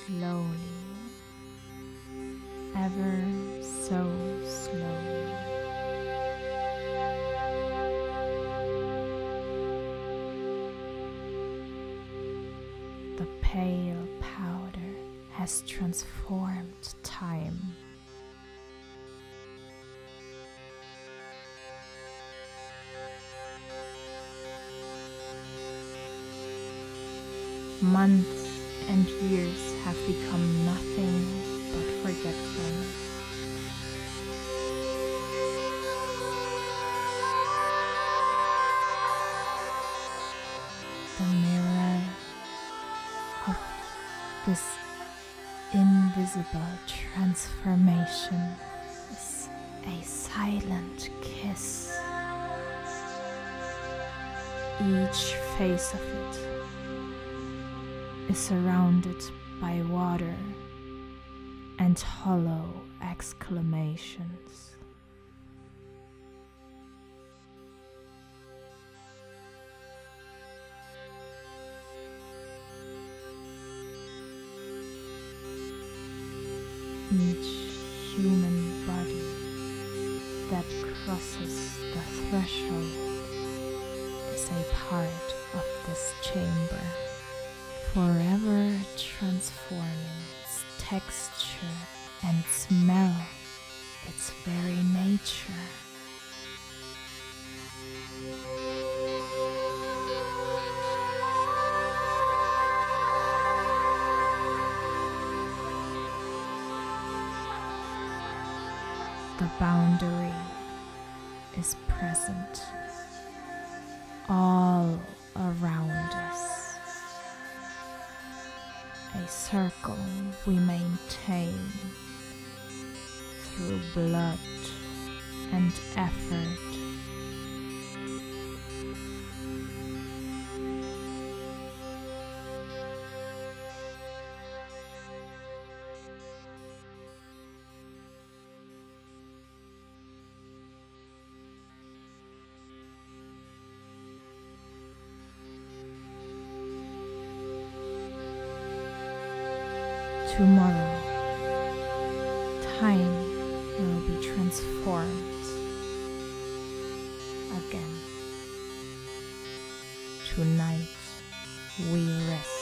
slowly, ever so slowly. The pale powder has transformed time. Months and years have become nothing but forgetfulness. The mirror of this invisible transformation is a silent kiss. Each face of it is surrounded by water and hollow exclamations. Each human body that crosses the threshold is a part of this chamber, forever transforming its texture and smell, its very nature. The boundary is present all around us. A circle we maintain through blood and effort. Tomorrow, time will be transformed again. Tonight, we rest.